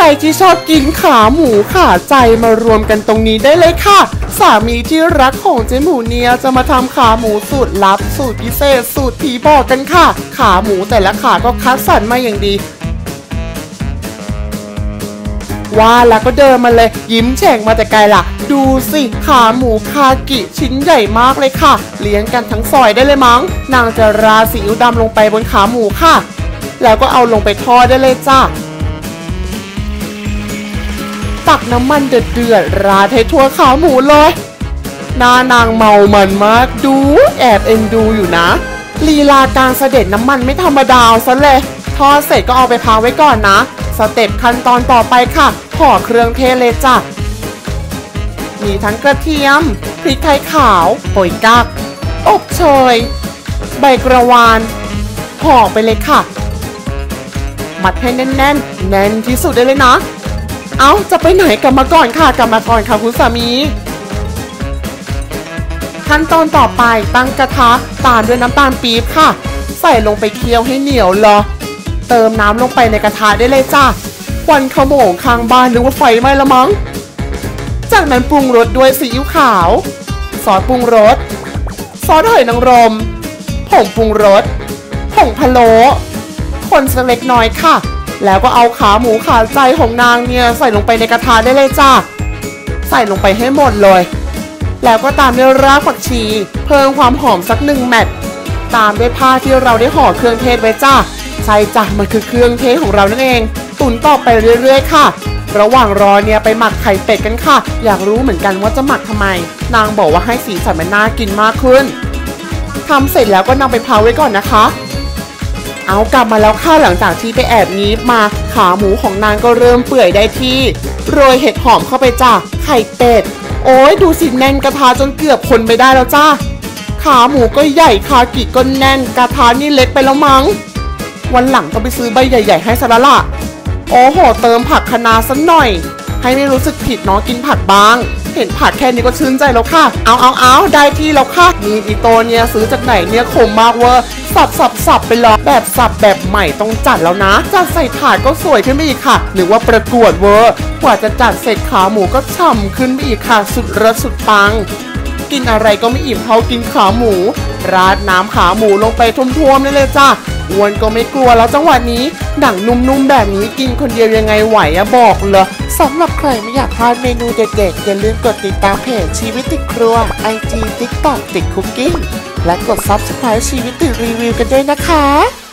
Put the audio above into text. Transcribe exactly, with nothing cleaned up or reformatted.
ที่ชอบกินขาหมูขาใจมารวมกันตรงนี้ได้เลยค่ะสามีที่รักของเจ๊หมูเนียจะมาทำขาหมูสูตรลับสูตรพิเศษสูตรผีบอกกันค่ะขาหมูแต่ละขาก็คัดสรรมาอย่างดีว่าแล้วก็เดินมาเลยยิ้มแฉ่งมาแต่ไกลล่ะดูสิขาหมูคากิชิ้นใหญ่มากเลยค่ะเลี้ยงกันทั้งซอยได้เลยมั้งนางจะราซีอิ๊วดำลงไปบนขาหมูค่ะแล้วก็เอาลงไปทอดได้เลยจ้าตักน้ำมันเดือดๆราดให้ทั่วขาหมูเลยหน้านางเมามันมากดูแอบเอ็นดูอยู่นะลีลาการเสด็จน้ำมันไม่ธรรมดาซะเลยทอดเสร็จก็เอาไปพักไว้ก่อนนะสเต็ปขั้นตอนต่อไปค่ะห่อเครื่องเทศเลยจ้ะมีทั้งกระเทียมพริกไทยขาวโป่ยกั๊กอบเชยใบกระวานห่อไปเลยค่ะมัดให้แน่นๆ แน่นที่สุดได้เลยนะเอาจะไปไหนกลับมาก่อนค่ะกลับมาก่อนค่ะคุณสามีขั้นตอนต่อไปตั้งกระทะตามด้วยน้ำตาลปี๊บค่ะใส่ลงไปเคี่ยวให้เหนียวรอเติมน้ำลงไปในกระทะได้เลยจ้าควันขโมงข้างบ้านนึกว่าไฟไหม้ละมั้งจากนั้นปรุงรสด้วยซีอิ๊วขาวซอสปรุงรสซอสหอยนางรมผงปรุงรสผงพะโล้คนสักเล็กน้อยค่ะแล้วก็เอาขาหมูขาใจของนางเนี่ยใส่ลงไปในกระทะได้เลยจ้าใส่ลงไปให้หมดเลยแล้วก็ตามด้วยรากผักชีเพิ่มความหอมสักหนึ่งแมตต์ตามด้วยผ้าที่เราได้ห่อเครื่องเทศไว้จ้าใช่จ้ะมันคือเครื่องเทศของเรานั่นเองตุ๋นต่อไปเรื่อยๆค่ะระหว่างรอเนี่ยไปหมักไข่เป็ดกันค่ะอยากรู้เหมือนกันว่าจะหมักทำไมนางบอกว่าให้สีสันมันน่ากินมากขึ้นทำเสร็จแล้วก็นำไปพักไว้ก่อนนะคะเอากลับมาแล้วค่ะหลังจากที่ไปแอบงีบมาขาหมูของนางก็เริ่มเปื่อยได้ที่โรยเห็ดหอมเข้าไปจ้าไข่เป็ดโอ้ยดูสิแน่นกระทะจนเกือบคนไปได้แล้วจ้าขาหมูก็ใหญ่คากิก็แน่นกระทะนี่เล็กไปแล้วมั้งวันหลังต้องไปซื้อใบใหญ่ๆให้ซะละล่ะโอ้โหเติมผักคะน้าสักหน่อยให้ไม่รู้สึกผิดเนาะกินผักบางเห็นผักแค่นี้ก็ชื่นใจแล้วค่ะเอาเอาเอาได้ที่แล้วค่ะมีอีโตเนี่ยซื้อจากไหนเนี่ยคมมากเวอร์สับสับสับไปเลยแบบสับแบบใหม่ต้องจัดแล้วนะจัดใส่ถาดก็สวยขึ้นไปอีกค่ะหรือว่าประกวดเวอร์กว่าจะจัดเสร็จขาหมูก็ฉ่ำขึ้นไปอีกค่ะสุดรสสุดปังกินอะไรก็ไม่อิ่มเท่ากินขาหมูราดน้ำขาหมูลงไปท่วมๆเลยจ้าอ้วนก็ไม่กลัวแล้วจังหวะนี้หนังนุ่มๆแบบนี้กินคนเดียวยังไงไหวอะบอกเลยสำหรับใครไม่อยากพลาดเมนูเด็ดๆอย่าลืมกดติดตามเพจชีวิตติดครัว ไอ จี ติ๊กต็อก ติดคุกกิ้งและกด ซับสไครบ์ ชีวิตติดรีวิวกันด้วยนะคะ